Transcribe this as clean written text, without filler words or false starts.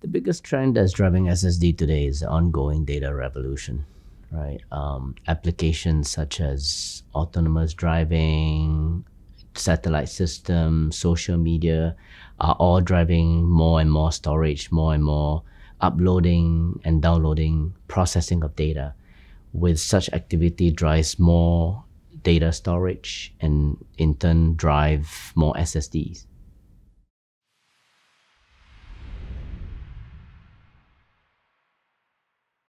The biggest trend that's driving SSD today is the ongoing data revolution, right? Applications such as autonomous driving, satellite systems, social media are all driving more and more storage, more and more uploading and downloading, processing of data. With such activity drives more data storage and in turn drive more SSDs.